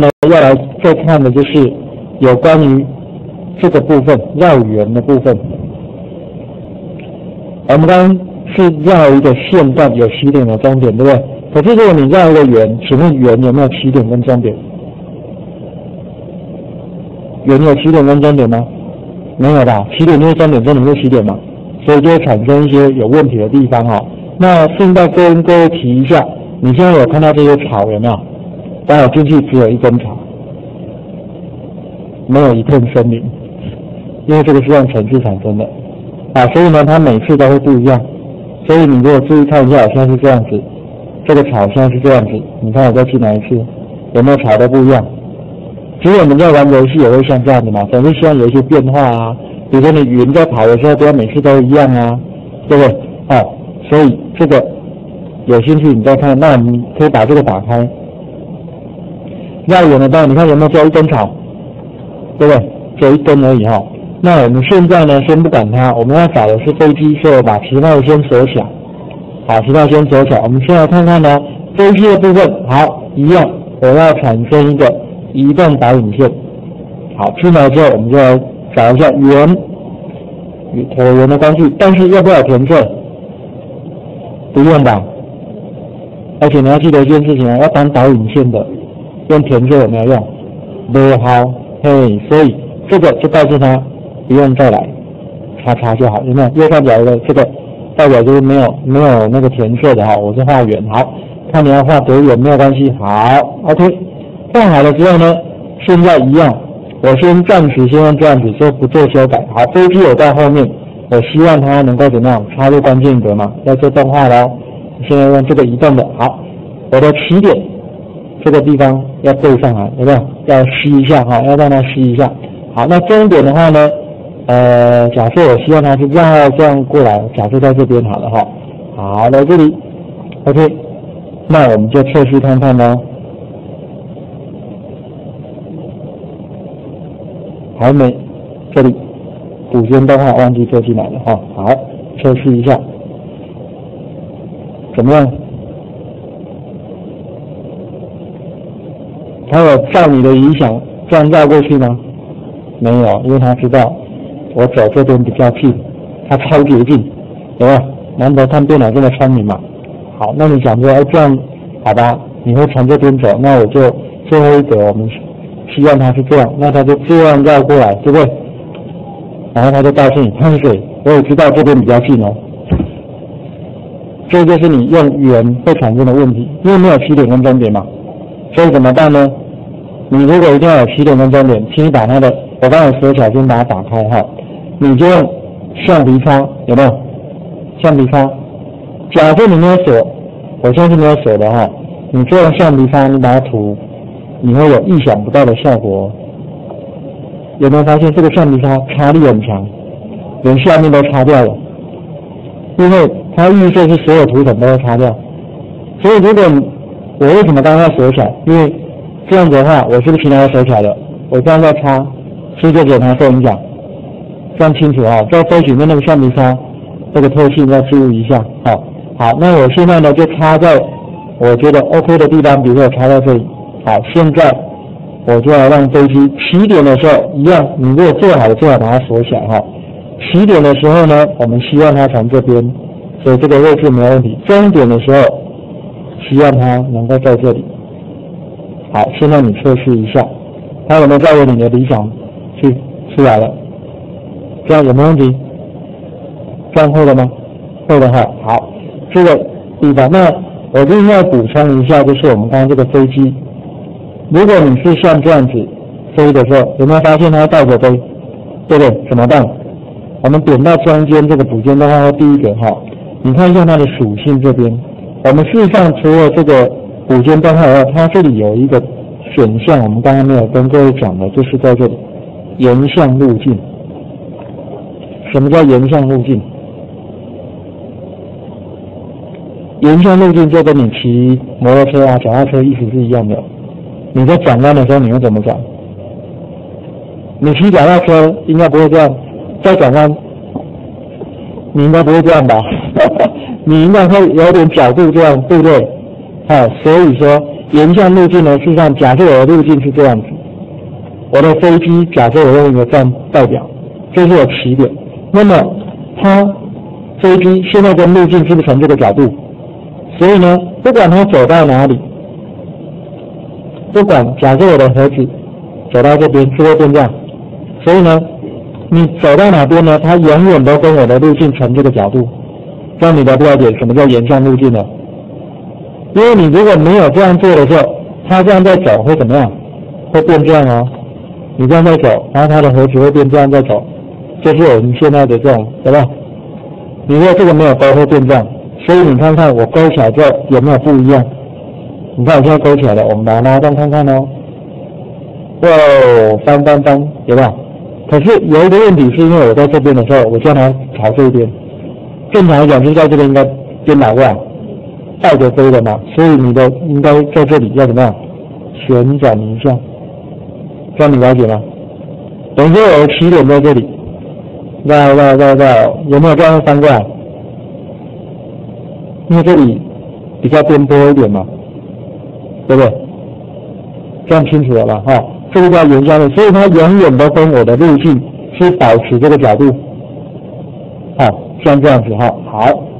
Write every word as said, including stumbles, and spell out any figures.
呢，要来再看的就是有关于这个部分绕圆的部分。我们刚刚是绕一个线段，有起点有终点，对不对？可是如果你绕一个圆，请问圆有没有起点跟终点？圆有起点跟终点吗？没有吧，起点就是终点，终点就是起点嘛，所以就会产生一些有问题的地方哈。那现在跟各位提一下，你现在有看到这些草有没有？刚好进去只有一根草，没有一片森林，因为这个是用层次产生的啊，所以呢，它每次都会不一样。所以你如果注意看一下，我现在是这样子，这个草现在是这样子，你看我再进来一次，有没有草都不一样？其实我们在玩游戏也会像这样子嘛，总是希望有一些变化啊。比如说你云在跑的时候，不要每次都一样啊，对不对？哦，所以这个有兴趣你再看，那你可以把这个打开。绕圆的道，你看有没有只有一根草，对不对？只有一根而已哈。那我们现在呢，先不管它，我们要找的是飞机，所以我把其他的先锁起来。好，其他先锁起来。我们先来看看呢，飞机的部分，好，一样，我要产生一个移动导引线。好，进来之后，我们就来找一下圆与椭圆的关系，但是要不要填色？不用吧。而且你要记得一件事情啊，要当导引线的。用填色有没有用？不好，嘿，所以这个就告诉他不用再来，叉叉就好，有没有？右上角的这个代表就是没有没有那个填色的哈，我是画圆，好，看你要画多远没有关系，好 ，OK， 画好了之后呢，现在一样，我先暂时先用这样子，就不做修改，好，飞机有在后面，我希望它能够怎么样插入关键格嘛，要做动画咯，现在用这个移动的，好，我的起点。这个地方要对上来，有没有？要吸一下哈，要让它吸一下。好，那终点的话呢，呃，假设我希望它是绕这样过来，假设在这边好了哈。好，来这里 ，OK， 那我们就测试看看咯。还没，这里补间动画忘记做进来了哈。好，测试一下，怎么样？他有照你的影响这样绕过去吗？没有，因为他知道我走这边比较近，他超捷径，对吧？难得看电脑这么聪明嘛。好，那你想说，哎，这样好吧？你会从这边走，那我就最后一格，我们希望他是这样，那他就这样绕过来，对不对？然后他就告诉你，喷水，我也知道这边比较近哦。这就是你用圆会产生的问题，因为没有起点跟终点嘛。所以怎么办呢？你如果一定要有起点跟终点，请你把它的，我刚才锁起来，先把它打开哈。你就用橡皮擦，有没有？橡皮擦。假设你没有锁，我现在是没有锁的哈。你就用橡皮擦，你把它涂，你会有意想不到的效果。有没有发现这个橡皮擦擦力很强，连下面都擦掉了？因为它预设是所有涂层都会擦掉，所以如果你我为什么刚刚要锁起来？因为这样子的话，我是不是其他要锁起来了？我这样再擦，是不是就给它受影响？这样清楚啊、哦！在飞行的那个橡皮擦，这个特性要注意一下。好、哦，好，那我现在呢就插在我觉得 OK 的地方，比如说我插在这里。好，现在我就要让飞机起点的时候一样，你如果做好了，最好把它锁起来哈、哦。起点的时候呢，我们希望它从这边，所以这个位置没有问题。终点的时候，希望它能够在这里。好，现在你测试一下，它有没有照着你的理想去出来了？这样有没有问题？这样会了吗？会的话，好，这个地方，那我另外补充一下，就是我们刚刚这个飞机，如果你是像这样子飞的时候，有没有发现它倒着飞？对不对？怎么办？我们点到中间这个补间动画的第一个哈，你看一下它的属性这边。我们事实上除了这个补间动画以外，它这里有一个选项，我们刚刚没有跟各位讲的，就是在这里沿向路径。什么叫沿向路径？沿向路径就跟你骑摩托车啊、脚踏车意思是一样的。你在转弯的时候，你会怎么转？你骑脚踏车应该不会这样，在转弯，你应该不会这样吧？你应该会有点角度这样，对不对？好，所以说沿向路径呢，事实上假设我的路径是这样子，我的飞机假设我用一个这样代表，这是我起点，那么它飞机现在跟路径是不是成这个角度？所以呢，不管它走到哪里，不管假设我的盒子走到这边是会变这样，所以呢，你走到哪边呢，它永远都跟我的路径成这个角度。这样你了不了解什么叫沿向路径呢？因为你如果没有这样做的时候，它这样在走会怎么样？会变这样哦。你这样在走，然后它的盒子会变这样在走，这是我们现在的这种，对吧？你如果这个没有勾会变这样，所以你看看我勾起来之后有没有不一样？你看我现在勾起来了，我们把它拉动看看哦。哇，翻翻翻，有没有？可是有一个问题是因为我在这边的时候，我将它朝这边。正常来讲，就是在这边应该颠倒过来，倒着飞的嘛，所以你的应该在这里要怎么样？旋转一下，这样你了解吗？等于说我的起点在这里，绕绕绕绕，有没有这样翻过来？因为这里比较颠簸一点嘛，对不对？这样清楚了吧？哈、哦，这个叫沿向的，所以它永远都跟我的路径是保持这个角度，好、哦，像这样子哈、哦，好。